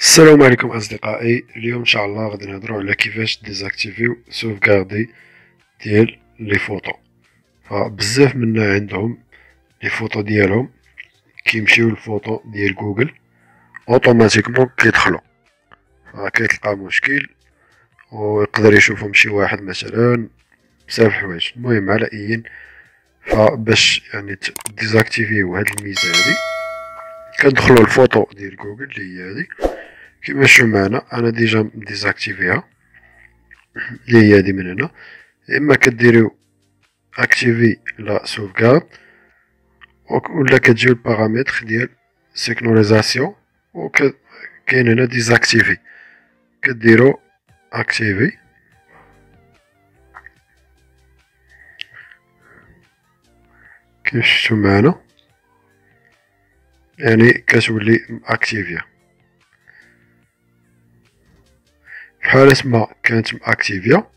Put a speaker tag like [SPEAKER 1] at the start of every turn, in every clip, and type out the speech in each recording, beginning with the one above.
[SPEAKER 1] السلام عليكم اصدقائي. اليوم ان شاء الله غادي نهضروا على كيفاش ديزاكتيفيو سوفغاردي ديال لي فوتو. فبزاف منا عندهم لي فوتو ديالهم كيمشيو للفوتو ديال جوجل اوتوماتيكمون كيدخلوا، فكيتلقى مشكل ويقدر يشوفهم شي واحد مثلا بزاف الحوايج. المهم على اي، فباش يعني ديزاكتيفيو هاد الميزه هادي كندخلوا الفوتو ديال جوجل اللي هي هادي كيما تشوفوا معنا. انا ديجا ديزاكتيفيها اللي هي هادي من هنا. يا اما كديريو اكتيفي لا سوفغارد ولا كتجيو البارامتر ديال سيكنوريزاسيون وكاين هنا ديزاكتيفي، كديرو اكتيفي كيف شفتو معنا، يعني كتولي ماكتيفيا. في حالة ما كانت ماكتيفيا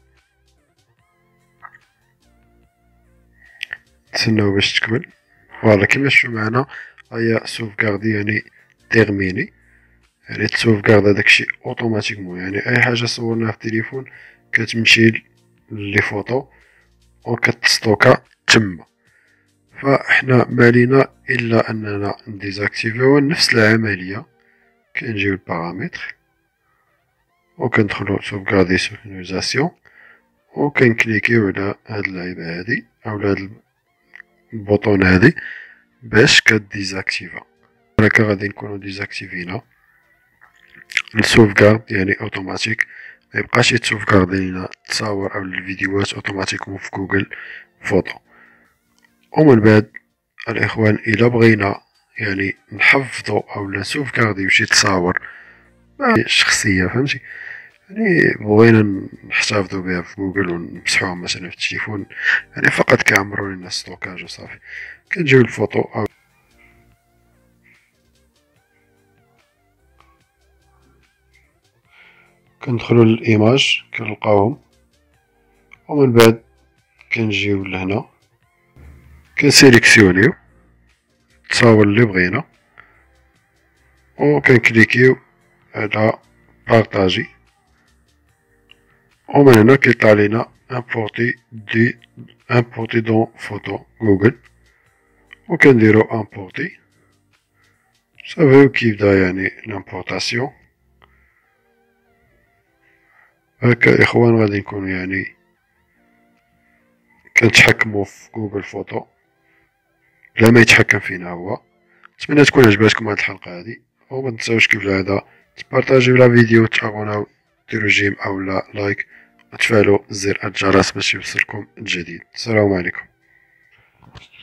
[SPEAKER 1] تسناو باش تكمل. فوالا كيما شفتو معنا هي سوفغاردي يعني تيرميني، يعني تسوفغارد هداكشي اوتوماتيكمون. يعني اي حاجه صورناها في التليفون كتمشي لي فوتو وكتستوكا تما. فاحنا مالينا الا اننا نديزاكتيفيو نفس العمليه. كنجيو البارامتر وكندخلو سوفغاردي سينكرونيزاسيون وكنكليكيو على هاد اللعيبه هادي او هاد البوطون هادي باش كديزاكتيفا. هكا غادي نكونو ديزاكتيفينا السوفغارد يعني اوتوماتيك، ما يبقاش يتسوفغارد لينا التصاور او الفيديوهات اوتوماتيكمون في جوجل فوتو. ومن بعد الاخوان الى بغينا يعني نحفظو او نسوفغارديو شي تصاور شخصيه، فهمتي، يعني بغينا نحتفظو بها في جوجل ونمسحوهم مثلا في التليفون، يعني فقط كيعمرو لينا ستوكاج وصافي. كنجيو الفوتو او كندخلو للايماج كنلقاوهم، ومن بعد كنجيو لهنا كنسيليكسيونيو التصاور اللي بغينا وكنكليكيو على بارطاجي، ومن هنا كيطلع لينا امبورتي دون فوتو جوجل وكنديرو امبورتي صافي كيبدا يعني لامبورطاسيون. هكا اخوان غادي نكونو يعني كنتحكمو في جوجل فوتو بلا ما يتحكم فينا هو. نتمنى تكون عجباتكم هاد الحلقه هادي، وما تنساوش كيف العاده تبارطاجيو لا فيديو، تابوناو، ديروا جيم او لا لايك وتفعلوا زر الجرس باش يوصلكم الجديد. السلام عليكم.